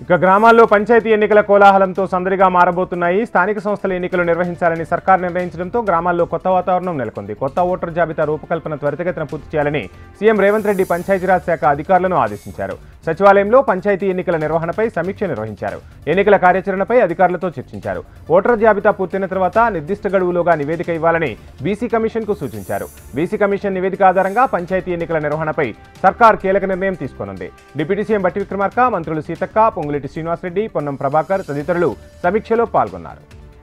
ఇక గ్రామాల్లో పంచాయతీ ఎన్నికల కోలాహలంతో సందడిగా మారబోతున్నాయి. స్థానిక సంస్థల ఎన్నికలు నిర్వహించాలని సర్కార్ నిర్ణయించడంతో గ్రామాల్లో కొత్త వాతావరణం నెలకొంది. కొత్త ఓటర్ జాబితా రూపకల్పన త్వరితగతిన పూర్తి చేయాలని సీఎం రేవంత్ రెడ్డి పంచాయతీరాజ్ శాఖ అధికారులను ఆదేశించారు. సచివాలయంలో పంచాయతీ ఎన్నికల నిర్వహణపై సమీక్ష నిర్వహించారు. ఎన్నికల కార్యాచరణపై అధికారులతో చర్చించారు. ఓటర్ జాబితా పూర్తయిన తర్వాత నిర్దిష్ట గడువులోగా నివేదిక ఇవ్వాలని బీసీ కమిషన్కు సూచించారు. బీసీ కమిషన్ నివేదిక ఆధారంగా పంచాయతీ ఎన్నికల నిర్వహణపై సర్కార్ కీలక నిర్ణయం తీసుకోనుంది. డిప్యూటీ సీఎం బట్టి విక్రమార్క, మంత్రులు సీతక్క, పొంగులేటి శ్రీనివాసరెడ్డి, పొన్నం ప్రభాకర్ తదితరులు సమీక్షలో పాల్గొన్నారు.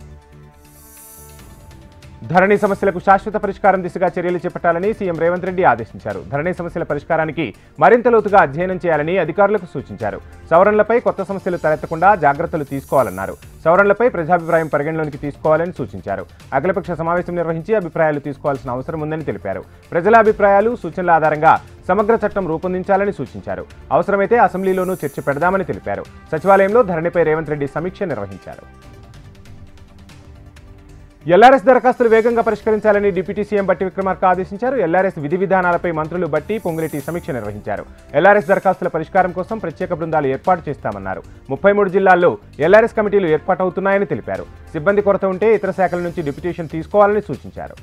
ధరణి సమస్యలకు శాశ్వత పరిష్కారం దిశగా చర్యలు చేపట్టాలని సీఎం రేవంత్ రెడ్డి ఆదేశించారు. ధరణి సమస్యల పరిష్కారానికి మరింత లోతుగా అధ్యయనం చేయాలని అధికారులకు సూచించారు. సవరణలపై కొత్త సమస్యలు తలెత్తకుండా జాగ్రత్తలు తీసుకోవాలన్నారు. సవరణలపై ప్రజాభిప్రాయం పరిగణలోనికి తీసుకోవాలని సూచించారు. అఖిలపక్ష సమావేశం నిర్వహించి అభిప్రాయాలు తీసుకోవాల్సిన అవసరం ఉందని తెలిపారు. ప్రజల అభిప్రాయాలు, సూచనల ఆధారంగా సమగ్ర చట్టం రూపొందించాలని సూచించారు. అవసరమైతే అసెంబ్లీలోనూ చర్చ పెడదామని తెలిపారు. సచివాలయంలో ధరణిపై రేవంత్ రెడ్డి సమీక్ష నిర్వహించారు. ఎల్ఆర్ఎస్ దరఖాస్తులు వేగంగా పరిష్కరించాలని డిప్యూటీ సీఎం బట్టి విక్రమార్క ఆదేశించారు. ఎల్ఆర్ఎస్ విధి విధానాలపై మంత్రులు బట్టి, పొంగులేటి సమీక్ష నిర్వహించారు. ఎల్ఆర్ఎస్ దరఖాస్తుల పరిష్కారం కోసం ప్రత్యేక బృందాలు ఏర్పాటు చేస్తామన్నారు. 33 జిల్లాల్లో ఎల్ఆర్ఎస్ కమిటీలు ఏర్పాటవుతున్నాయని తెలిపారు. సిబ్బంది కొరత ఉంటే ఇతర శాఖల నుంచి డిప్యూటేషన్ తీసుకోవాలని సూచించారు.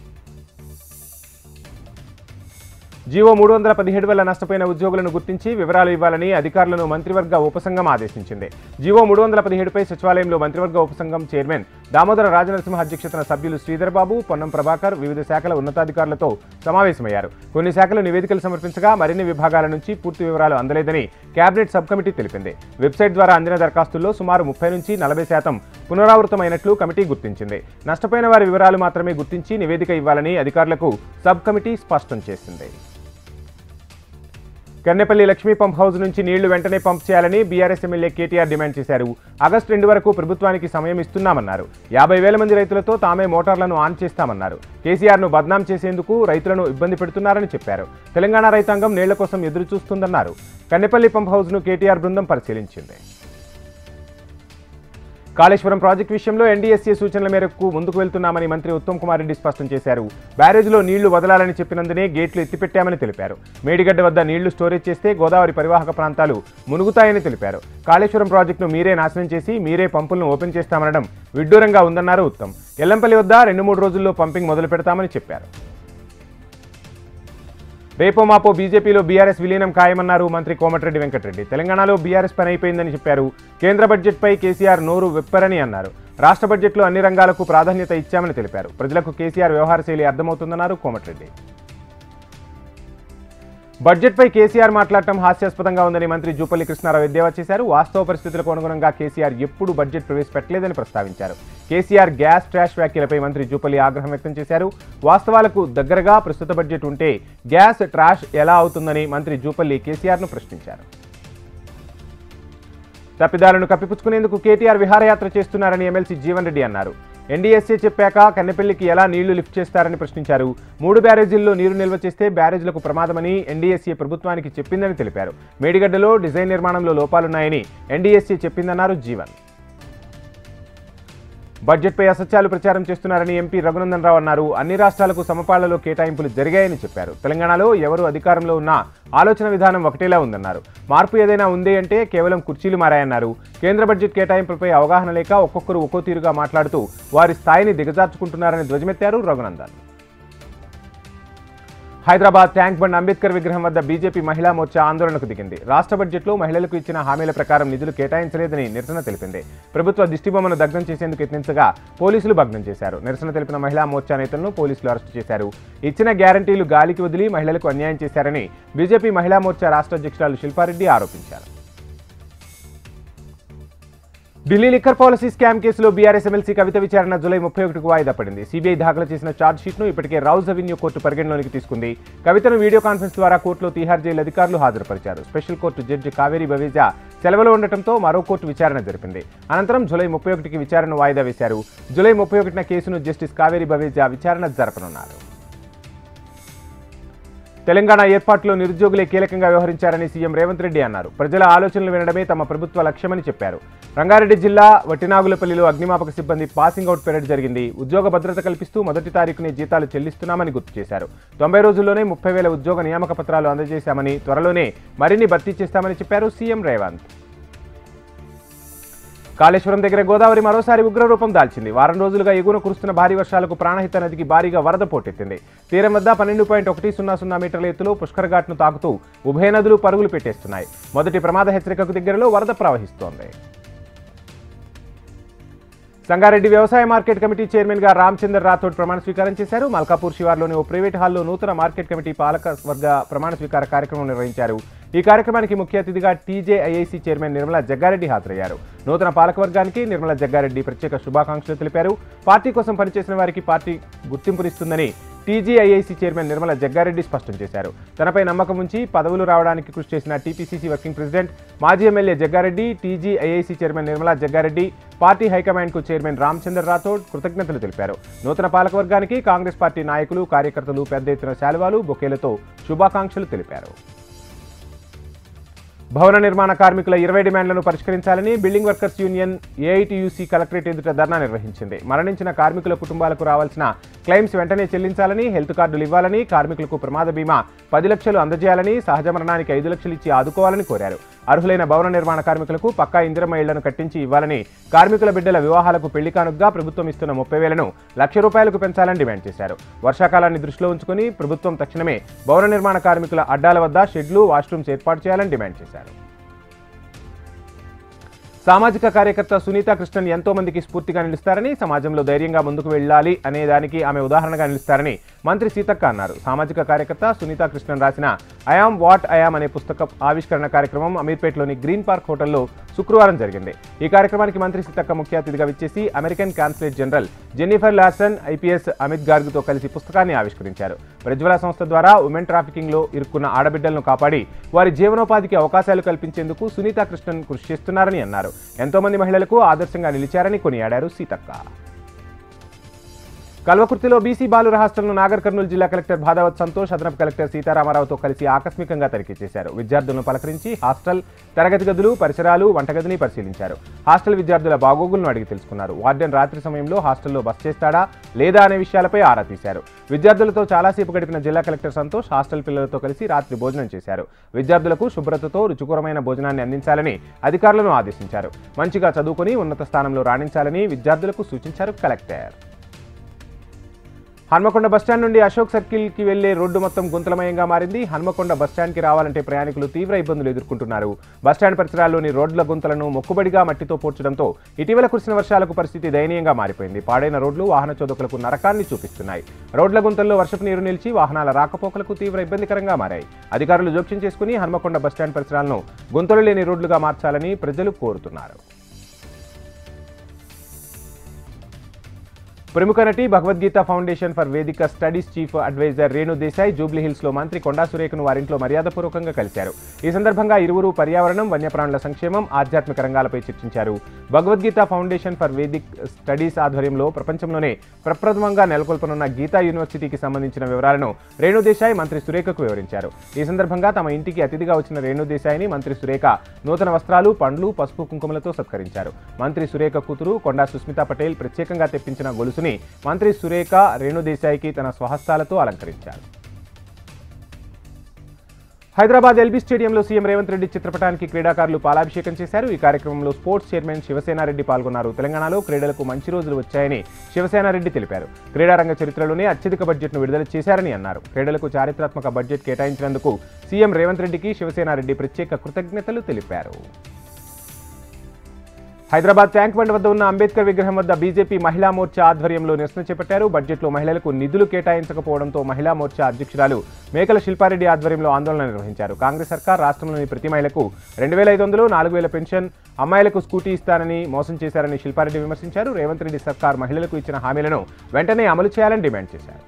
జీవో 317 వల్ల నష్టపోయిన ఉద్యోగులను గుర్తించి వివరాలు ఇవ్వాలని అధికారులను మంత్రివర్గ ఉపసంఘం ఆదేశించింది. జీవో 317పై సచివాలయంలో మంత్రివర్గ ఉపసంఘం చైర్మన్ దామోదర రాజనరసింహ అధ్యక్షతన సభ్యులు శ్రీధర్ బాబు, పొన్నం ప్రభాకర్ వివిధ శాఖల ఉన్నతాధికారులతో సమావేశమయ్యారు. కొన్ని శాఖలు నివేదికలు సమర్పించగా మరిన్ని విభాగాల నుంచి పూర్తి వివరాలు అందలేదని కేబినెట్ సబ్ కమిటీ తెలిపింది. వెబ్సైట్ ద్వారా అందిన దరఖాస్తుల్లో సుమారు 30 నుంచి 40% పునరావృతమైనట్లు కమిటీ గుర్తించింది. నష్టపోయిన వారి వివరాలు మాత్రమే గుర్తించి నివేదిక ఇవ్వాలని అధికారులకు సబ్ కమిటీ స్పష్టం చేసింది. కన్నెపల్లి లక్ష్మీ పంప్ హౌస్ నుంచి నీళ్లు వెంటనే పంప్ చేయాలని బీఆర్ఎస్ ఎమ్మెల్యే కేటీఆర్ డిమాండ్ చేశారు. ఆగస్టు 2 వరకు ప్రభుత్వానికి సమయం ఇస్తున్నామన్నారు. 50,000 మంది రైతులతో తామే మోటార్లను ఆన్ చేస్తామన్నారు. కేసీఆర్ను బద్నాం చేసేందుకు రైతులను ఇబ్బంది పెడుతున్నారని చెప్పారు. తెలంగాణ రైతాంగం నీళ్ల కోసం ఎదురు చూస్తుందన్నారు. కన్నెపల్లి పంప్ హౌస్ను కేటీఆర్ బృందం పరిశీలించింది. కాళేశ్వరం ప్రాజెక్టు విషయంలో ఎన్డీఎస్ఏ సూచనల మేరకు ముందుకు వెళ్తున్నామని మంత్రి ఉత్తమ్ కుమార్ రెడ్డి స్పష్టం చేశారు. బ్యారేజ్లో నీళ్లు వదలాలని చెప్పినందునే గేట్లు ఎత్తిపెట్టామని తెలిపారు. మేడిగడ్డ వద్ద నీళ్లు స్టోరేజ్ చేస్తే గోదావరి పరివాహక ప్రాంతాలు మునుగుతాయని తెలిపారు. కాళేశ్వరం ప్రాజెక్టును మీరే నాశనం చేసి మీరే పంపులను ఓపెన్ చేస్తామనడం విడ్డూరంగా ఉందన్నారు ఉత్తమ్. ఎల్లంపల్లి వద్ద 2-3 రోజుల్లో పంపింగ్ మొదలు పెడతామని చెప్పారు. రేపో మాపో బీజేపీలో బీఆర్ఎస్ విలీనం ఖాయమన్నారు మంత్రి కోమటిరెడ్డి వెంకటరెడ్డి. తెలంగాణలో బీఆర్ఎస్ పని అయిపోయిందని చెప్పారు. కేంద్ర బడ్జెట్పై కేసీఆర్ నోరు వెప్పరని అన్నారు. రాష్ట్ర బడ్జెట్లో అన్ని రంగాలకు ప్రాధాన్యత ఇచ్చామని తెలిపారు. ప్రజలకు కేసీఆర్ వ్యవహార శైలి అర్థమవుతుందన్నారు కోమటిరెడ్డి. బడ్జెట్పై కేసీఆర్ మాట్లాడటం హాస్యాస్పదంగా ఉందని మంత్రి జూపల్లి కృష్ణారావు ఎద్దేవా చేశారు. వాస్తవ పరిస్థితులకు అనుగుణంగా కేసీఆర్ ఎప్పుడు బడ్జెట్ ప్రవేశపెట్టలేదని ప్రస్తావించారు. కేసీఆర్ గ్యాస్ ట్రాష్ వ్యాఖ్యలపై మంత్రి జూపల్లి ఆగ్రహం వ్యక్తం చేశారు. వాస్తవాలకు దగ్గరగా ప్రస్తుత బడ్జెట్ ఉంటే గ్యాస్ ట్రాష్ ఎలా అవుతుందని మంత్రి జూపల్లి కేసీఆర్ను ప్రశ్నించారు. తప్పిదాలను కప్పిపుచ్చుకునేందుకు కేటీఆర్ విహారయాత్ర చేస్తున్నారని ఎమ్మెల్సీ జీవన్ రెడ్డి అన్నారు. ఎన్డీఎస్ఏ చెప్పాక కన్నెపల్లికి ఎలా నీళ్లు లిఫ్ట్ చేస్తారని ప్రశ్నించారు. 3 బ్యారేజీల్లో నీరు నిల్వ చేస్తే బ్యారేజ్లకు ప్రమాదమని ఎన్డీఎస్ఏ ప్రభుత్వానికి చెప్పిందని తెలిపారు. మేడిగడ్డలో డిజైన్ నిర్మాణంలో లోపాలున్నాయని ఎన్డీఎస్ఏ చెప్పిందన్నారు జీవన్. బడ్జెట్పై అసత్యాలు ప్రచారం చేస్తున్నారని ఎంపీ రఘునందన్ రావు అన్నారు. అన్ని రాష్ట్రాలకు సమపాళ్లలో కేటాయింపులు జరిగాయని చెప్పారు. తెలంగాణలో ఎవరు అధికారంలో ఉన్నా ఆలోచన విధానం ఒకటేలా ఉందన్నారు. మార్పు ఏదైనా ఉంది అంటే కేవలం కుర్చీలు మారాయన్నారు. కేంద్ర బడ్జెట్ కేటాయింపులపై అవగాహన లేక ఒక్కొక్కరు ఒక్కో తీరుగా మాట్లాడుతూ వారి స్థాయిని దిగజార్చుకుంటున్నారని ధ్వజమెత్తారు రఘునందన్. హైదరాబాద్ ట్యాంక్ బండ్ అంబేద్కర్ విగ్రహం వద్ద బీజేపీ మహిళా మోర్చా ఆందోళనకు దిగింది. రాష్ట్ర బడ్జెట్లో మహిళలకు ఇచ్చిన హామీల ప్రకారం నిధులు కేటాయించలేదని నిరసన తెలిపింది. ప్రభుత్వ దిష్టిబొమ్మను దగ్ధం చేసేందుకు యత్నించగా పోలీసులు భగ్నం చేశారు. నిరసన తెలిపిన మహిళా మోర్చా నేతలను పోలీసులు అరెస్టు చేశారు. ఇచ్చిన గ్యారంటీలు గాలికి వదిలి మహిళలకు అన్యాయం చేశారని బీజేపీ మహిళా మోర్చా రాష్ట్ర అధ్యక్షురాలు శిల్పారెడ్డి ఆరోపించారు. ఢిల్లీ లిక్కర్ పాలసీ స్కామ్ కేసులో బీఆర్ఎస్ ఎమ్మెల్సీ కవిత విచారణ జూలై 31కు వాయిదా పడింది. సీబీఐ దాఖలు చేసిన ఛార్జ్షీట్ను ఇప్పటికే రౌజ్ అవెన్యూ కోర్టు పరిగణలోనికి తీసుకుంది. కవితను వీడియో కాన్ఫరెన్స్ ద్వారా కోర్టులో తీహార్ జైలు అధికారులు హాజరుపరిచారు. Special court judge Kaveri Baweja సెలవులో ఉండటంతో మరో కోర్టు విచారణ జరిపింది. అనంతరం జూలై 31కి విచారణను వాయిదా వేశారు. జూలై 31న కేసును జస్టిస్ కావేరీ బవేజా విచారణ జరపనున్నారు. తెలంగాణ ఏర్పాటులో నిరుద్యోగులే కీలకంగా వ్యవహరించారని సీఎం రేవంత్ రెడ్డి అన్నారు. ప్రజల ఆలోచనలు వినడమే తమ ప్రభుత్వ లక్ష్యమని చెప్పారు. రంగారెడ్డి జిల్లా వట్టినాగులపల్లిలో అగ్నిమాపక సిబ్బంది పాసింగ్ అవుట్ పెరేడ్ జరిగింది. ఉద్యోగ భద్రత కల్పిస్తూ మొదటి తారీఖునే జీతాలు చెల్లిస్తున్నామని గుర్తు చేశారు. 90 రోజుల్లోనే 30,000 ఉద్యోగ నియామక పత్రాలు అందజేశామని, త్వరలోనే మరిన్ని భర్తీ చేస్తామని చెప్పారు సీఎం రేవంత్. కాళేశ్వరం దగ్గర గోదావరి మరోసారి ఉగ్రరూపం దాల్చింది. వారం రోజులుగా ఎగువన కురుస్తున్న భారీ వర్షాలకు ప్రాణహిత నదికి భారీగా వరద పోటెత్తింది. తీరం వద్ద 12.100 మీటర్ల ఎత్తులో పుష్కర్ ఘాట్ను తాకుతూ ఉభయ నదులు పరుగులు పెట్టేస్తున్నాయి. మొదటి ప్రమాద హెచ్చరికకు దగ్గరలో వరద ప్రవహిస్తోంది. సంగారెడ్డి వ్యవసాయ మార్కెట్ కమిటీ చైర్మన్ గా రామచందర్ రాథోడ్ ప్రమాణ స్వీకారం చేశారు. మల్కాపూర్ శివార్లోని ఓ ప్రైవేట్ హాల్లో నూతన మార్కెట్ కమిటీ పాలక వర్గ ప్రమాణ స్వీకార కార్యక్రమం నిర్వహించారు. ఈ కార్యక్రమానికి ముఖ్య అతిథిగా టీజేఐఐసీ చైర్మన్ నిర్మలా జగ్గారెడ్డి హాజరయ్యారు. నూతన పాలకవర్గానికి నిర్మలా జగ్గారెడ్డి ప్రత్యేక శుభాకాంక్షలు తెలిపారు. పార్టీ కోసం పనిచేసిన వారికి పార్టీ గుర్తింపునిస్తుందని టీజీఐఐసీ చైర్మన్ నిర్మలా జగ్గారెడ్డి స్పష్టం చేశారు. తనపై నమ్మకం ఉంచి పదవులు రావడానికి కృషి చేసిన టీపీసీసీ వర్కింగ్ ప్రెసిడెంట్ మాజీ MLA Jagga Reddy, TGIIC chairman Nirmala Jagga Reddy, party హైకమాండ్కు చైర్మన్ రామచందర్ రాథోడ్ కృతజ్ఞతలు తెలిపారు. నూతన పాలకవర్గానికి కాంగ్రెస్ పార్టీ నాయకులు, కార్యకర్తలు పెద్ద ఎత్తున శాలువాలు, బొకేలతో శుభాకాంక్షలు తెలిపారు. భవన నిర్మాణ కార్మికుల 20 డిమాండ్లను పరిష్కరించాలని building workers union AITUC collectorate ఎదుట ధర్నా నిర్వహించింది. మరణించిన కార్మికుల కుటుంబాలకు రావాల్సిన క్లెయిమ్స్ వెంటనే చెల్లించాలని, హెల్త్ కార్డులు ఇవ్వాలని, కార్మికులకు ప్రమాద బీమా 10 లక్షలు అందజేయాలని, సహజ మరణానికి 5 లక్షలు ఇచ్చి ఆదుకోవాలని కోరారు. అర్హులైన భవన నిర్మాణ కార్మికులకు పక్కా ఇందిరమ్మ ఇళ్లను కట్టించి ఇవ్వాలని, కార్మికుల బిడ్డల వివాహాలకు పెళ్లి కానుకగా ప్రభుత్వం ఇస్తున్న 30,000ను ₹1,00,000 పెంచాలని డిమాండ్ చేశారు. వర్షాకాలాన్ని దృష్టిలో ఉంచుకుని ప్రభుత్వం తక్షణమే భవన నిర్మాణ కార్మికుల అడ్డాల వద్ద షెడ్లు, వాష్రూమ్స్ ఏర్పాటు చేయాలని డిమాండ్ చేశారు. సామాజిక కార్యకర్త సునీతా కృష్ణన్ ఎంతో మందికి స్ఫూర్తిగా నిలుస్తారని, సమాజంలో ధైర్యంగా ముందుకు వెళ్లాలి అనే దానికి ఆమె ఉదాహరణగా నిలుస్తారని మంత్రి సీతక్క అన్నారు. సామాజిక కార్యకర్త సునీతా కృష్ణన్ రాసిన I am what I am అనే పుస్తక ఆవిష్కరణ కార్యక్రమం అమీర్పేటలోని గ్రీన్ పార్క్ హోటల్లో శుక్రవారం జరిగింది. ఈ కార్యక్రమానికి మంత్రి సీతక్క ముఖ్య అతిథిగా విచ్చేసి American consulate general Jennifer Larson, IPS Amit గార్గ్తో కలిసి పుస్తకాన్ని ఆవిష్కరించారు. ప్రజ్వల సంస్థ ద్వారా ఉమెన్ ట్రాఫికింగ్లో ఇరుక్కున్న ఆడబిడ్డలను కాపాడి వారి జీవనోపాధికి అవకాశాలు కల్పించేందుకు సునీతా కృష్ణన్ కృషి చేస్తున్నారని అన్నారు. ఎంతో మంది మహిళలకు ఆదర్శంగా నిలిచారని కొనియాడారు సీతక్క. కల్వకుర్తిలో బీసీ బాలుర హాస్టల్ను నాగర్ కర్నూలు జిల్లా కలెక్టర్ భాదావత్ సంతోష్, అదనపు కలెక్టర్ సీతారామారావుతో కలిసి ఆకస్మికంగా తనిఖీ చేశారు. విద్యార్థులను పలకరించి హాస్టల్, తరగతి గదులు, పరిసరాలు, వంటగదిని పరిశీలించారు. హాస్టల్ విద్యార్థుల బాగోగులను అడిగి తెలుసుకున్నారు. వార్డెన్ రాత్రి సమయంలో హాస్టల్లో బస చేస్తాడా లేదా అనే విషయాలపై ఆరా తీశారు. విద్యార్థులతో చాలాసేపు గడిపిన జిల్లా కలెక్టర్ సంతోష్ హాస్టల్ పిల్లలతో కలిసి రాత్రి భోజనం చేశారు. విద్యార్థులకు శుభ్రతతో రుచికరమైన భోజనాన్ని అందించాలని అధికారులను ఆదేశించారు. మంచిగా చదువుకుని ఉన్నత స్థానంలో రాణించాలని విద్యార్థులకు సూచించారు కలెక్టర్. హన్మకొండ బస్టాండ్ నుండి అశోక్ సర్కిల్కి వెళ్లే రోడ్డు మొత్తం గుంతలమయంగా మారింది. హన్మకొండ బస్టాండ్కి రావాలంటే ప్రయాణికులు తీవ్ర ఇబ్బందులు ఎదుర్కొంటున్నారు. బస్టాండ్ పరిసరాల్లోని రోడ్ల గుంతలను మొక్కుబడిగా మట్టితో పూడ్చడంతో ఇటీవల కురిసిన వర్షాలకు పరిస్థితి దయనీయంగా మారిపోయింది. పాడైన రోడ్లు వాహన చోదకులకు నరకాన్ని చూపిస్తున్నాయి. రోడ్ల గుంతల్లో వర్షపు నీరు నిలిచి వాహనాల రాకపోకలకు తీవ్ర ఇబ్బందికరంగా మారాయి. అధికారులు జోక్యం చేసుకుని హన్మకొండ బస్టాండ్ పరిసరాలను గుంతలు లేని రోడ్లుగా మార్చాలని ప్రజలు కోరుతున్నారు. ప్రముఖ నటి Bhagavad Gita foundation for Vedic studies chief advisor Renu Desai జూబ్లీహిల్స్లో మంత్రి కొండా సురేఖను వారింట్లో మర్యాదపూర్వకంగా కలిశారు. ఈ సందర్భంగా ఇరువురు పర్యావరణం, వన్యప్రాణుల సంక్షేమం, ఆధ్యాత్మిక రంగాలపై చర్చించారు. Bhagavad Gita foundation for Vedic studies ఆధ్వర్యంలో ప్రపంచంలోనే ప్రప్రథమంగా నెలకొల్పనున్న గీతా యూనివర్సిటీకి సంబంధించిన వివరాలను రేణు దేశాయ్ మంత్రి సురేఖకు వివరించారు. ఈ సందర్భంగా తమ ఇంటికి అతిథిగా వచ్చిన రేణు దేశాయ్ని మంత్రి సురేఖ నూతన వస్త్రాలు, పండ్లు, పసుపు, కుంకుమలతో సత్కరించారు. మంత్రి సురేఖ కూతురు కొండా సుస్మితా పటేల్ ప్రత్యేకంగా తెప్పించిన గొలుసు మంత్రి సురేఖ రేణు దేశాయ్కి తన స్వహస్తాలతో అలంకరించారు. హైదరాబాద్ ఎల్బీ స్టేడియంలో సీఎం రేవంత్ రెడ్డి చిత్రపటానికి క్రీడాకారులు పాలాభిషేకం చేశారు. ఈ కార్యక్రమంలో స్పోర్ట్స్ చైర్మన్ శివసేనారెడ్డి పాల్గొన్నారు. తెలంగాణలో క్రీడలకు మంచి రోజులు వచ్చాయని శివసేనారెడ్డి తెలిపారు. క్రీడారంగ చరిత్రలోనే అత్యధిక బడ్జెట్ను విడుదల చేశారని అన్నారు. క్రీడలకు చారిత్రాత్మక బడ్జెట్ కేటాయించినందుకు సీఎం రేవంత్ రెడ్డికి శివసేనారెడ్డి ప్రత్యేక కృతజ్ఞతలు తెలిపారు. హైదరాబాద్ ట్యాంక్ బండ్ వద్ద ఉన్న అంబేద్కర్ విగ్రహం వద్ద బీజేపీ మహిళా మోర్చా ఆధ్వర్యంలో నిరసన చేపట్టారు. బడ్జెట్లో మహిళలకు నిధులు కేటాయించకపోవడంతో మహిళా మోర్చా అధ్యక్షురాలు మేకల శిల్పారెడ్డి ఆధ్వర్యంలో ఆందోళన నిర్వహించారు. కాంగ్రెస్ సర్కార్ రాష్ట్రంలోని ప్రతి మహిళకు 2,500, 4,000 పెన్షన్, అమ్మాయిలకు స్కూటీ ఇస్తానని మోసం చేశారని శిల్పారెడ్డి విమర్శించారు. రేవంత్ రెడ్డి సర్కార్ మహిళలకు ఇచ్చిన హామీలను వెంటనే అమలు చేయాలని డిమాండ్ చేశారు.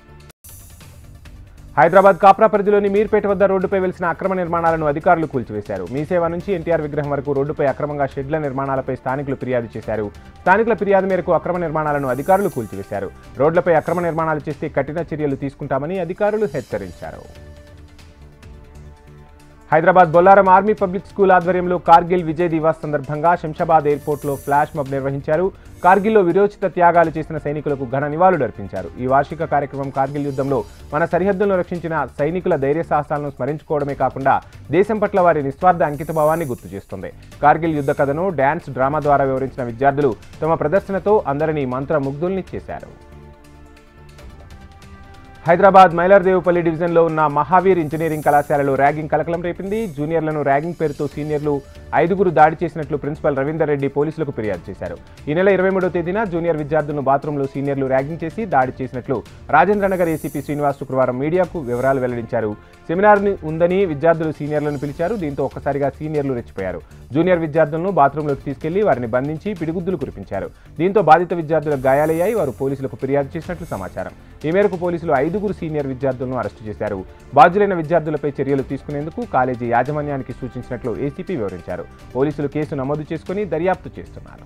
హైదరాబాద్ కాప్రా పరిధిలోని మీర్పేట వద్ద రోడ్డుపై వెలిసిన అక్రమ నిర్మాణాలను అధికారులు కూల్చివేశారు. మీసేవ నుంచి ఎన్టీఆర్ విగ్రహం వరకు రోడ్డుపై అక్రమంగా షెడ్ల నిర్మాణాలపై స్థానికులు ఫిర్యాదు చేశారు. స్థానికుల ఫిర్యాదు మేరకు అక్రమ నిర్మాణాలను అధికారులు కూల్చివేశారు. రోడ్లపై అక్రమ నిర్మాణాలు చేస్తే కఠిన చర్యలు తీసుకుంటామని అధికారులు హెచ్చరించారు. Hyderabad Bollaram army public school ఆధ్వర్యంలో కార్గిల్ విజయ్ దివాస్ సందర్భంగా శంషాబాద్ ఎయిర్పోర్ట్లో ఫ్లాష్ మాబ్ నిర్వహించారు. కార్గిల్లో విరోచిత త్యాగాలు చేసిన సైనికులకు ఘన నివాళులు అర్పించారు. ఈ వార్షిక కార్యక్రమం కార్గిల్ యుద్ధంలో మన సరిహద్దులను రక్షించిన సైనికుల ధైర్య సాహసాలను స్మరించుకోవడమే కాకుండా దేశం పట్ల వారి నిస్వార్థ అంకితభావాన్ని గుర్తు చేస్తుంది. కార్గిల్ యుద్ధ కథను డ్యాన్స్, డ్రామా ద్వారా వివరించిన విద్యార్థులు తమ ప్రదర్శనతో అందరినీ మంత్రముగ్ధుల్ని చేశారు. హైదరాబాద్ మైలర్దేవుపల్లి డివిజన్లో ఉన్న మహావీర్ ఇంజనీరింగ్ కళాశాలలో ర్యాగింగ్ కలకలం రేపింది. జూనియర్లను ర్యాగింగ్ పేరుతో సీనియర్లు 5 దాడి చేసినట్లు ప్రిన్సిపల్ రవీందర్ రెడ్డి పోలీసులకు ఫిర్యాదు చేశారు. ఈ నెల 23వ తేదీన జూనియర్ విద్యార్థులను బాత్రూంలో సీనియర్లు ర్యాగింగ్ చేసి దాడి చేసినట్లు రాజేంద్రనగర్ ఏసీపీ శ్రీనివాస్ శుక్రవారం మీడియాకు వివరాలు వెల్లడించారు. సెమినార్ ఉందని విద్యార్థులు సీనియర్లను పిలిచారు. దీంతో ఒక్కసారిగా సీనియర్లు రెచ్చిపోయారు. జూనియర్ విద్యార్థులను బాత్రూంలోకి తీసుకెళ్లి వారిని బంధించి పిడిగుద్దులు కురిపించారు. దీంతో బాధిత విద్యార్థులకు గాయాలయ్యాయి. వారు పోలీసులకు ఫిర్యాదు చేసినట్లు సమాచారం. ఈ మేరకు పోలీసులు 5 సీనియర్ విద్యార్థులను అరెస్టు చేశారు. బాధ్యులైన విద్యార్థులపై చర్యలు తీసుకునేందుకు కాలేజీ యాజమాన్యానికి సూచించినట్లు ఏసీపీ వివరించారు. పోలీసులు కేసు నమోదు చేసుకుని దర్యాప్తు చేస్తున్నారు.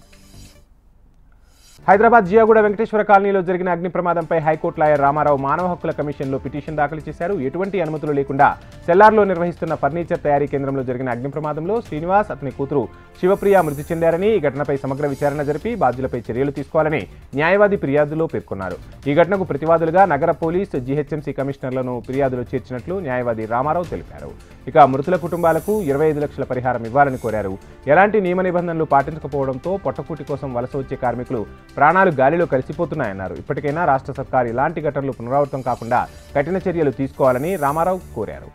హైదరాబాద్ జియాగూడ వెంకటేశ్వర కాలనీలో జరిగిన అగ్ని ప్రమాదంపై హైకోర్టు లాయర్ రామారావు మానవ హక్కుల కమిషన్లో పిటిషన్ దాఖలు చేశారు. ఎటువంటి అనుమతులు లేకుండా సెల్లార్లో నిర్వహిస్తున్న ఫర్నిచర్ తయారీ కేంద్రంలో జరిగిన అగ్ని ప్రమాదంలో శ్రీనివాస్, అతని కూతురు శివప్రియ మృతి చెందారని, ఈ ఘటనపై సమగ్ర విచారణ జరిపి బాధ్యులపై చర్యలు తీసుకోవాలని న్యాయవాది ఫిర్యాదులో పేర్కొన్నారు. ఈ ఘటనకు ప్రతివాదులుగా నగర పోలీస్, జీహెచ్ఎంసీ కమిషనర్లను ఫిర్యాదులో చేర్చినట్లు న్యాయవాది రామారావు తెలిపారు. ఇక మృతుల కుటుంబాలకు 25 లక్షల పరిహారం ఇవ్వాలని కోరారు. ఎలాంటి నియమ నిబంధనలు పాటించకపోవడంతో పొట్టకూటి కోసం వలస వచ్చే కార్మికులు ప్రాణాలు గాలిలో కలిసిపోతున్నాయన్నారు. ఇప్పటికైనా రాష్ట్ర సర్కార్ ఇలాంటి ఘటనలు పునరావృతం కాకుండా కఠిన చర్యలు తీసుకోవాలని రామారావు కోరారు.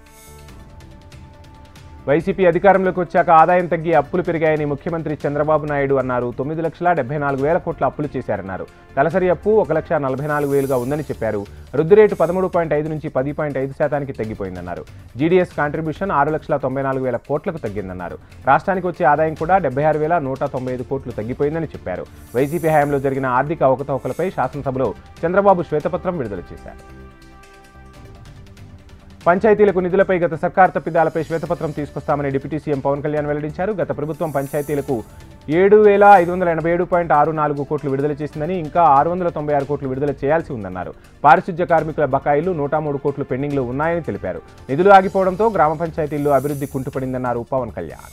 వైసీపీ అధికారంలోకి వచ్చాక ఆదాయం తగ్గి అప్పులు పెరిగాయని ముఖ్యమంత్రి చంద్రబాబు నాయుడు అన్నారు. 9,74,000 కోట్ల అప్పులు చేశారన్నారు. తలసరి అప్పు 1,44,000గా ఉందని చెప్పారు. వృద్ధి రేటు 13.5 నుంచి 10.5% తగ్గిపోయిందన్నారు. జీడీఎస్ కాంట్రిబ్యూషన్ 6,94,000 కోట్లకు తగ్గిందన్నారు. రాష్ట్రానికి వచ్చే ఆదాయం కూడా 76,195 కోట్లు తగ్గిపోయిందని చెప్పారు. వైసీపీ హయాంలో జరిగిన ఆర్థిక అవకతవకలపై శాసనసభలో చంద్రబాబు శ్వేతపత్రం విడుదల చేశారు. పంచాయతీలకు నిధులపై గత సర్కార్ తప్పిదాలపై శ్వేతపత్రం తీసుకొస్తామని డిప్యూటీ సీఎం పవన్ కళ్యాణ్ వెల్లడించారు. గత ప్రభుత్వం పంచాయతీలకు 7,587.64 కోట్లు విడుదల చేసిందని, ఇంకా 696 కోట్లు విడుదల చేయాల్సి ఉందన్నారు. పారిశుధ్య కార్మికుల బకాయిలు 103 కోట్లు పెండింగ్లో ఉన్నాయని తెలిపారు. నిధులు ఆగిపోవడంతో గ్రామ పంచాయతీల్లో అభివృద్ధి కుంటుపడిందన్నారు పవన్ కళ్యాణ్.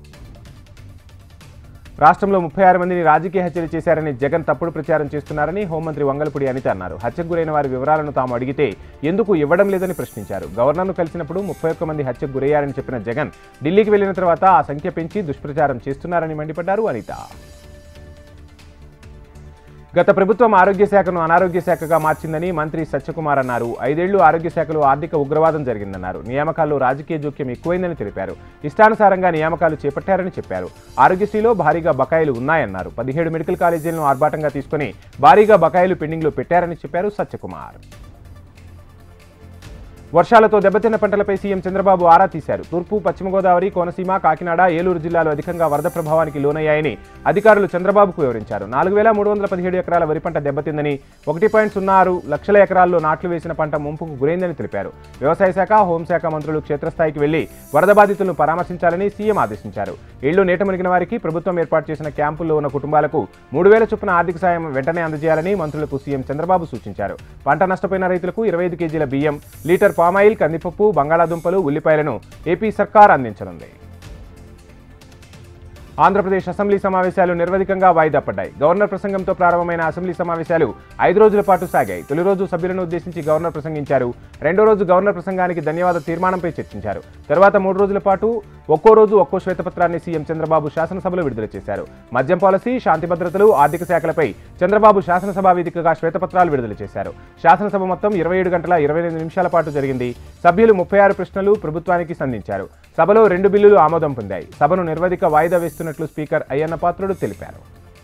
రాష్ట్రంలో 36 మందిని రాజకీయ హత్యలు చేశారని జగన్ తప్పుడు ప్రచారం చేస్తున్నారని హోంమంత్రి వంగలపూడి అనిత అన్నారు. హత్యకు గురైన వారి వివరాలను తాము అడిగితే ఎందుకు ఇవ్వడం లేదని ప్రశ్నించారు. గవర్నర్ను కలిసినప్పుడు 31 మంది హత్యకు గురయ్యారని చెప్పిన జగన్ ఢిల్లీకి వెళ్లిన తర్వాత ఆ సంఖ్య పెంచి దుష్ప్రచారం చేస్తున్నారని మండిపడ్డారు అనిత. గత ప్రభుత్వం ఆరోగ్య శాఖను అనారోగ్య శాఖగా మార్చిందని మంత్రి సత్యకుమార్ అన్నారు. 5 ఏళ్లు ఆరోగ్య శాఖలో ఆర్థిక ఉగ్రవాదం జరిగిందన్నారు. నియామకాల్లో రాజకీయ జోక్యం ఎక్కువైందని తెలిపారు. ఇష్టానుసారంగా నియామకాలు చేపట్టారని చెప్పారు. ఆరోగ్యశ్రీలో భారీగా బకాయిలు ఉన్నాయన్నారు. 17 మెడికల్ కాలేజీలను ఆర్భాటంగా తీసుకుని భారీగా బకాయిలు పెండింగ్లో పెట్టారని చెప్పారు సత్యకుమార్. వర్షాలతో దెబ్బతిన్న పంటలపై సీఎం చంద్రబాబు ఆరా తీశారు. తూర్పు, పశ్చిమ గోదావరి, కోనసీమ, కాకినాడ, ఏలూరు జిల్లాలు అధికంగా వరద ప్రభావానికి లోనయ్యాయని అధికారులు చంద్రబాబుకు వివరించారు. 4,317 ఎకరాల వరి పంట దెబ్బతిందని, 1.06 లక్షల ఎకరాల్లో నాట్లు వేసిన పంట ముంపుకు గురైందని తెలిపారు. వ్యవసాయ శాఖ, హోంశాఖ మంత్రులు క్షేత్రస్థాయికి వెళ్లి వరద బాధితులను పరామర్శించాలని సీఎం ఆదేశించారు. ఇళ్లు నీట మునిగిన వారికి ప్రభుత్వం ఏర్పాటు చేసిన క్యాంపుల్లో ఉన్న కుటుంబాలకు 3,000 చొప్పున ఆర్థిక సాయం వెంటనే అందజేయాలని మంత్రులకు సీఎం చంద్రబాబు సూచించారు. పంట నష్టపోయిన రైతులకు 25 కేజీల బియ్యం, లీటర్ పామాయిల్, కందిపప్పు, బంగాళాదుంపలు, ఉల్లిపాయలను ఏపీ సర్కార్ అందించనుంది. ఆంధ్రప్రదేశ్ అసెంబ్లీ సమావేశాలు నిర్వధికంగా వాయిదా పడ్డాయి. గవర్నర్ ప్రసంగంతో ప్రారంభమైన అసెంబ్లీ సమావేశాలు 5 రోజుల పాటు సాగాయి. తొలి రోజు సభ్యులను ఉద్దేశించి గవర్నర్ ప్రసంగించారు. రెండో రోజు గవర్నర్ ప్రసంగానికి ధన్యవాద తీర్మానంపై చర్చించారు. తర్వాత 3 రోజుల పాటు ఒక్కో రోజు ఒక్కో శ్వేతపత్రాన్ని సీఎం చంద్రబాబు శాసనసభలో విడుదల చేశారు. మద్యం పాలసీ, శాంతి భద్రతలు, ఆర్థిక శాఖలపై చంద్రబాబు శాసనసభ వేదికగా శ్వేతపత్రాలు విడుదల చేశారు. శాసనసభ మొత్తం 27 గంటల 28 నిమిషాల పాటు జరిగింది. సభ్యులు 36 ప్రశ్నలు ప్రభుత్వానికి సంధించారు. సభలో 2 బిల్లులు ఆమోదం పొందాయి. సభను నిర్వధిక వాయిదా వేస్తున్నట్లు స్పీకర్ అయ్యన్న పాత్రుడు తెలిపారు.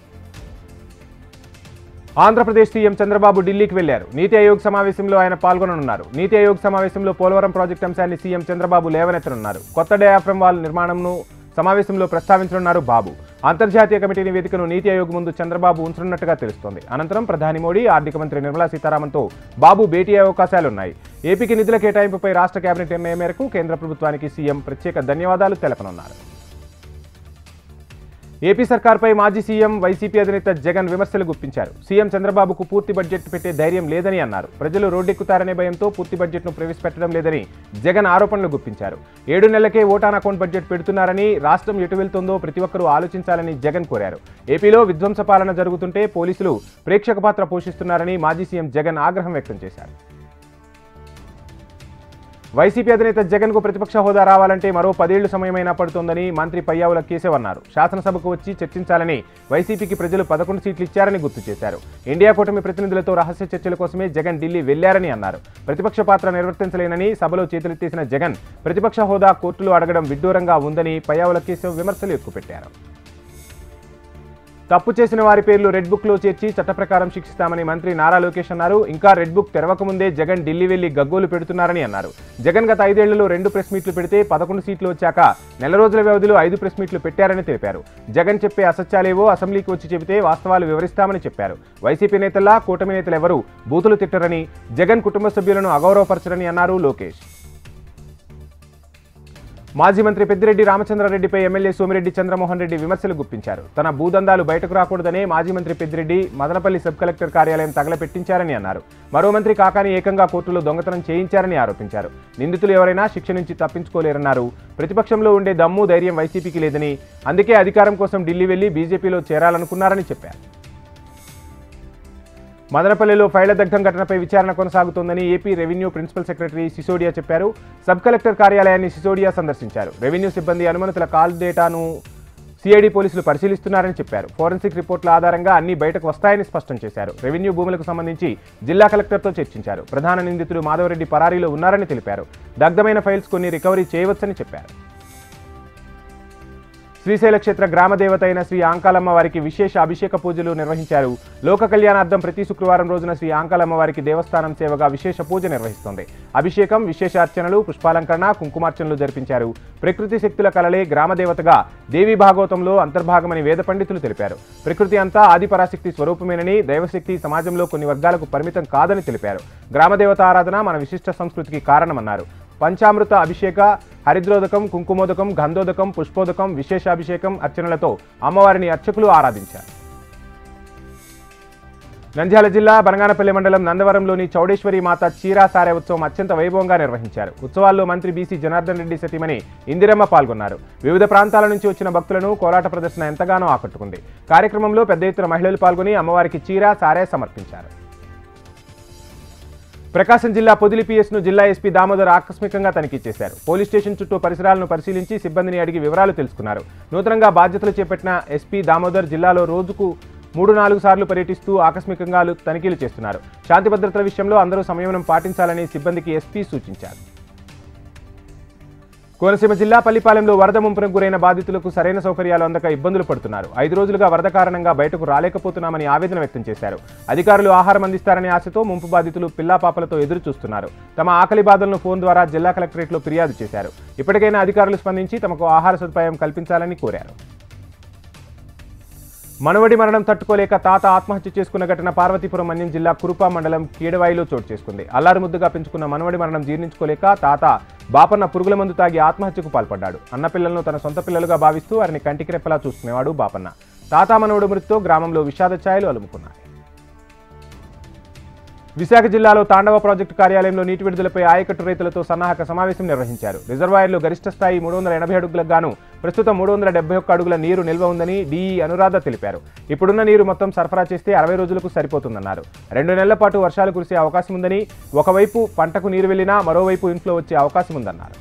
ఆంధ్రప్రదేశ్ సీఎం చంద్రబాబు ఢిల్లీకి వెళ్లారు. నీతి ఆయోగ్ సమావేశంలో ఆయన పాల్గొననున్నారు. నీతి ఆయోగ్ సమావేశంలో పోలవరం ప్రాజెక్టు అంశాన్ని సీఎం చంద్రబాబు లేవనెత్తనున్నారు. కొత్త డయాఫ్రమ్ వాల్ నిర్మాణంను సమావేశంలో ప్రస్తావించనున్నారు బాబు. అంతర్జాతీయ కమిటీ నివేదికను నీతి ఆయోగ్ ముందు చంద్రబాబు ఉంచనున్నట్టుగా తెలుస్తోంది. అనంతరం ప్రధాని మోడీ, ఆర్థిక మంత్రి నిర్మలా సీతారామన్తో బాబు భేటీ అయ్యే అవకాశాలున్నాయి. ఏపీకి నిధుల కేటాయింపుపై రాష్ట్ర కేబినెట్ నిర్ణయం మేరకు కేంద్ర ప్రభుత్వానికి సీఎం ప్రత్యేక ధన్యవాదాలు తెలపనున్నారు. ఏపీ సర్కార్పై మాజీ సీఎం వైసీపీ అధినేత జగన్ విమర్శలు గుప్పించారు. సీఎం చంద్రబాబుకు పూర్తి బడ్జెట్ పెట్టే ధైర్యం లేదని అన్నారు. ప్రజలు రోడ్డెక్కుతారనే భయంతో పూర్తి బడ్జెట్ను ప్రవేశపెట్టడం లేదని జగన్ ఆరోపణలు గుప్పించారు. 7 నెలలకే ఓటాన్ అకౌంట్ బడ్జెట్ పెడుతున్నారని, రాష్ట్రం ఎటు వెళ్తుందో ప్రతి ఒక్కరూ ఆలోచించాలని జగన్ కోరారు. ఏపీలో విధ్వంస పాలన జరుగుతుంటే పోలీసులు ప్రేక్షక పాత్ర పోషిస్తున్నారని మాజీ సీఎం జగన్ ఆగ్రహం వ్యక్తం చేశారు. వైసీపీ అధినేత జగన్కు ప్రతిపక్ష హోదా రావాలంటే మరో 10 ఏళ్లు సమయమైనా పడుతోందని మంత్రి పయ్యావుల కేశవ్ అన్నారు. శాసనసభకు వచ్చి చర్చించాలని వైసీపీకి ప్రజలు 11 సీట్లు ఇచ్చారని గుర్తు చేశారు. ఇండియా కూటమి ప్రతినిధులతో రహస్య చర్చల కోసమే జగన్ ఢిల్లీ వెళ్లారని అన్నారు. ప్రతిపక్ష పాత్ర నిర్వర్తించలేనని సభలో చేతులెత్తేసిన జగన్ ప్రతిపక్ష హోదా కోర్టులో అడగడం విడ్డూరంగా ఉందని పయ్యావుల కేశవ్ విమర్శలు ఎక్కుపెట్టారు. తప్పు చేసిన వారి పేర్లు రెడ్ బుక్ లో చేర్చి చట్ట ప్రకారం శిక్షిస్తామని మంత్రి నారా లోకేష్ అన్నారు. ఇంకా రెడ్ బుక్ తెరవకముందే జగన్ ఢిల్లీ వెళ్లి గగ్గోలు పెడుతున్నారని అన్నారు. జగన్ గత 5 ఏళ్లలో 2 ప్రెస్ మీట్లు పెడితే 11 సీట్లు వచ్చాక నెల రోజుల వ్యవధిలో 5 ప్రెస్ మీట్లు పెట్టారని తెలిపారు. జగన్ చెప్పే అసత్యాలేవో అసెంబ్లీకి వచ్చి చెబితే వాస్తవాలు వివరిస్తామని చెప్పారు. వైసీపీ నేతల్లా కూటమి నేతలు ఎవరూ బూతులు తిట్టరని, జగన్ కుటుంబ సభ్యులను అగౌరవపరచరని అన్నారు లోకేష్. మాజీ మంత్రి పెద్దిరెడ్డి రామచంద్రారెడ్డిపై ఎమ్మెల్యే సోమిరెడ్డి చంద్రమోహన్ రెడ్డి విమర్శలు గుప్పించారు. తన భూదందాలు బయటకు రాకూడదనే మాజీ మంత్రి పెద్దిరెడ్డి మదనపల్లి సబ్ కలెక్టర్ కార్యాలయం తగలపెట్టించారని అన్నారు. మరో మంత్రి కాకాని ఏకంగా కోర్టులో దొంగతనం చేయించారని ఆరోపించారు. నిందితులు ఎవరైనా శిక్ష నుంచి తప్పించుకోలేరన్నారు. ప్రతిపక్షంలో ఉండే దమ్ము ధైర్యం వైసీపీకి లేదని, అందుకే అధికారం కోసం ఢిల్లీ వెళ్లి బీజేపీలో చేరాలనుకున్నారని చెప్పారు. మదనపల్లిలో ఫైళ్ల దగ్ధం ఘటనపై విచారణ కొనసాగుతోందని AP revenue principal secretary Sisodia చెప్పారు. సబ్ కలెక్టర్ కార్యాలయాన్ని సిసోడియా సందర్శించారు. రెవెన్యూ సిబ్బంది అనుమతుల కాల్ డేటాను సిఐడి పోలీసులు పరిశీలిస్తున్నారని చెప్పారు. ఫోరెన్సిక్ రిపోర్టుల ఆధారంగా అన్ని బయటకు వస్తాయని స్పష్టం చేశారు. రెవెన్యూ భూములకు సంబంధించి జిల్లా కలెక్టర్తో చర్చించారు. ప్రధాన నిందితుడు మాధవరెడ్డి పరారీలో ఉన్నారని తెలిపారు. దగ్ధమైన ఫైల్స్ కొన్ని రికవరీ చేయవచ్చని చెప్పారు. శ్రీశైల క్షేత్ర గ్రామదేవత అయిన శ్రీ ఆంకాలమ్మ వారికి విశేష అభిషేక పూజలు నిర్వహించారు. లోక కళ్యాణార్థం ప్రతి శుక్రవారం రోజున శ్రీ ఆంకాలమ్మ వారికి దేవస్థానం సేవగా విశేష పూజ నిర్వహిస్తోంది. అభిషేకం, విశేష అర్చనలు, పుష్పాలంకరణ, కుంకుమార్చనలు జరిపించారు. ప్రకృతి శక్తుల కలలే గ్రామదేవతగా దేవి భాగవతంలో అంతర్భాగమని వేద పండితులు తెలిపారు. ప్రకృతి అంతా ఆదిపరాశక్తి స్వరూపమేనని, దైవశక్తి సమాజంలో కొన్ని వర్గాలకు పరిమితం కాదని తెలిపారు. గ్రామదేవత ఆరాధన మన విశిష్ట సంస్కృతికి కారణమన్నారు. పంచామృత అభిషేక, హరిద్రోదకం, కుంకుమోదకం, గంధోదకం, పుష్పోదకం, విశేషాభిషేకం, అర్చనలతో అమ్మవారిని అర్చకులు ఆరాధించారు. నంద్యాల జిల్లా బనగానపల్లి మండలం నందవరంలోని చౌడేశ్వరి మాత చీరా సారే ఉత్సవం అత్యంత వైభవంగా నిర్వహించారు. ఉత్సవాల్లో మంత్రి బీసీ జనార్దన్ రెడ్డి సతీమణి ఇందిరమ్మ పాల్గొన్నారు. వివిధ ప్రాంతాల నుంచి వచ్చిన భక్తులను కోలాట ప్రదర్శన ఎంతగానో ఆకట్టుకుంది. కార్యక్రమంలో పెద్ద ఎత్తున మహిళలు పాల్గొని అమ్మవారికి చీరా సారే సమర్పించారు. ప్రకాశం జిల్లా పొదిలి పిఎస్ను జిల్లా ఎస్పీ దామోదర్ ఆకస్మికంగా తనిఖీ చేశారు. పోలీస్ స్టేషన్ చుట్టూ పరిసరాలను పరిశీలించి సిబ్బందిని అడిగి వివరాలు తెలుసుకున్నారు. నూతనంగా బాధ్యతలు చేపట్టిన ఎస్పీ దామోదర్ జిల్లాలో రోజుకు 3-4 సార్లు పర్యటిస్తూ ఆకస్మికంగా తనిఖీలు చేస్తున్నారు. శాంతి భద్రతల విషయంలో అందరూ సంయమనం పాటించాలని సిబ్బందికి ఎస్పీ సూచించారు. కోనసీమ జిల్లా పల్లిపాలెంలో వరద ముంపునకు గురైన బాధితులకు సరైన సౌకర్యాలు అందక ఇబ్బందులు పడుతున్నారు. 5 రోజులుగా వరద కారణంగా బయటకు రాలేకపోతున్నామని ఆవేదన వ్యక్తం చేశారు. అధికారులు ఆహారం అందిస్తారనే ఆశతో ముంపు బాధితులు పిల్లాపాపలతో ఎదురు చూస్తున్నారు. తమ ఆకలి బాధలను ఫోన్ ద్వారా జిల్లా కలెక్టరేట్లో ఫిర్యాదు చేశారు. ఇప్పటికైనా అధికారులు స్పందించి తమకు ఆహార సదుపాయం కల్పించాలని కోరారు. మనవడి మరణం తట్టుకోలేక తాత ఆత్మహత్య చేసుకున్న ఘటన పార్వతీపురం మన్యం జిల్లా కురుపా మండలం కీడవాయిలో చోటు చేసుకుంది. అల్లారు ముద్దుగా పెంచుకున్న మనవడి మరణం జీర్ణించుకోలేక తాత బాపన్న పురుగుల మందు తాగి ఆత్మహత్యకు పాల్పడ్డాడు. అన్న పిల్లలను తన సొంత పిల్లలుగా భావిస్తూ వారిని కంటికి రెప్పలా చూసుకునేవాడు బాపన్న. తాత మనవడి మృతితో గ్రామంలో విషాద ఛాయలు అలుముకున్నాయి. విశాఖ జిల్లాలో తాండవ ప్రాజెక్టు కార్యాలయంలో నీటి విడుదలపై ఆయకట్టు రైతులతో సన్నాహక సమావేశం నిర్వహించారు. రిజర్వాయర్లో గరిష్ట స్థాయి 380 అడుగులకు గాను ప్రస్తుతం 371 అడుగుల నీరు నిల్వ ఉందని డీఈ అనురాధ తెలిపారు. ఇప్పుడున్న నీరు మొత్తం సరఫరా చేస్తే 60 రోజులకు సరిపోతుందన్నారు. 2 నెలల పాటు వర్షాలు కురిసే అవకాశం ఉందని, ఒకవైపు పంటకు నీరు వెళ్లినా మరోవైపు ఇన్ఫ్లో వచ్చే అవకాశం ఉందన్నారు.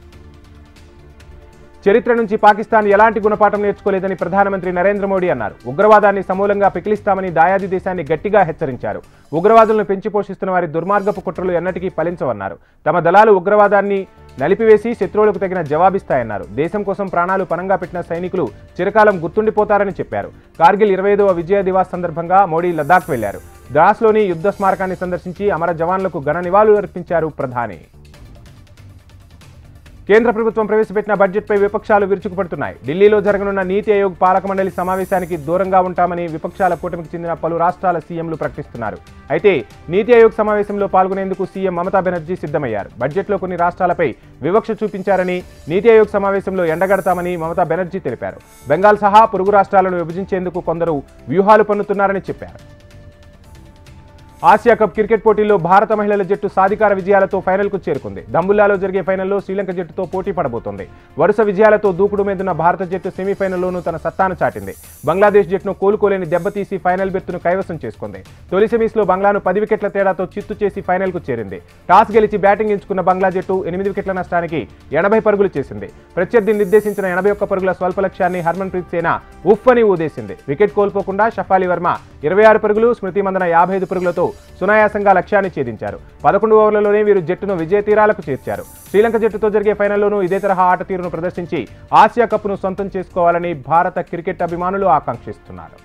చరిత్ర నుంచి పాకిస్తాన్ ఎలాంటి గుణపాఠం నేర్చుకోలేదని ప్రధానమంత్రి నరేంద్ర మోడీ అన్నారు. ఉగ్రవాదాన్ని సమూలంగా పికిలిస్తామని దాయాది దేశాన్ని గట్టిగా హెచ్చరించారు. ఉగ్రవాదులను పెంచి పోషిస్తున్న వారి దుర్మార్గపు కుట్రలు ఎన్నటికీ ఫలించవన్నారు. తమ దళాలు ఉగ్రవాదాన్ని నలిపివేసి శత్రువులకు తగిన జవాబిస్తాయన్నారు. దేశం కోసం ప్రాణాలు పణంగా పెట్టిన సైనికులు చిరకాలం గుర్తుండిపోతారని చెప్పారు. కార్గిల్ 25వ విజయ దివాస్ సందర్భంగా మోడీ లద్దాఖ్ వెళ్లారు. ద్రాస్లోని యుద్ధ స్మారకాన్ని సందర్శించి అమర జవాన్లకు ఘన నివాళులు అర్పించారు ప్రధాని. కేంద్ర ప్రభుత్వం ప్రవేశపెట్టిన బడ్జెట్పై విపక్షాలు విరుచుకుపడుతున్నాయి. ఢిల్లీలో జరగనున్న నీతి ఆయోగ్ పాలక మండలి సమావేశానికి దూరంగా ఉంటామని విపక్షాల కూటమికి చెందిన పలు రాష్ట్రాల సీఎంలు ప్రకటిస్తున్నారు. అయితే నీతి ఆయోగ్ సమావేశంలో పాల్గొనేందుకు సీఎం మమతా బెనర్జీ సిద్ధమయ్యారు. బడ్జెట్లో కొన్ని రాష్ట్రాలపై వివక్ష చూపించారని, నీతి ఆయోగ్ సమావేశంలో ఎండగడతామని మమతా బెనర్జీ తెలిపారు. బెంగాల్ సహా పొరుగు రాష్ట్రాలను విభజించేందుకు కొందరు వ్యూహాలు పన్నుతున్నారని చెప్పారు. ఆసియా కప్ క్రికెట్ పోటీల్లో భారత మహిళల జట్టు సాధికార విజయాలతో ఫైనల్కు చేరుకుంది. దంబుల్లాలో జరిగే ఫైనల్లో శ్రీలంక జట్టుతో పోటీ పడబోతోంది. వరుస విజయాలతో దూకుడు మీదున్న భారత జట్టు సెమీఫైనల్లోనూ తన సత్తాను చాటింది. బంగ్లాదేశ్ జట్టును కోలుకోలేని దెబ్బతీసి ఫైనల్ బెర్తును కైవసం చేసుకుంది. తొలి సెమీస్లో బంగ్లాను 10 వికెట్ల తేడాతో చిత్తు చేసి ఫైనల్కు చేరింది. టాస్ గెలిచి బ్యాటింగ్ ఎంచుకున్న బంగ్లా జట్టు 8 వికెట్ల నష్టానికి 80 పరుగులు చేసింది. ప్రత్యర్థిని నిర్దేశించిన 81 పరుగుల స్వల్ప లక్ష్యాన్ని హర్మన్ప్రీత్ సేన ఉఫ్ అని ఊదేసింది. వికెట్ కోల్పోకుండా షఫాలి వర్మ 26 పరుగులు, స్మృతి మందన 55 పరుగులతో సునాయాసంగా లక్ష్యాన్ని ఛేదించారు. 11 ఓవర్లలోనే వీరు జట్టును విజయ తీరాలకు చేర్చారు. శ్రీలంక జట్టుతో జరిగే ఫైనల్లోనూ ఇదే తరహా ఆట తీరును ప్రదర్శించి ఆసియా కప్ను సొంతం చేసుకోవాలని భారత క్రికెట్ అభిమానులు ఆకాంక్షిస్తున్నారు.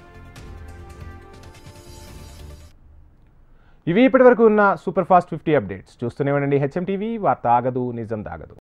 ఇవి ఇప్పటివరకు ఉన్న సూపర్ ఫాస్ట్ 50 అప్డేట్స్. చూస్తూనే ఉండండి హెచ్ఎం టీవీ, వార్త ఆగదు, నిజం దాగదు.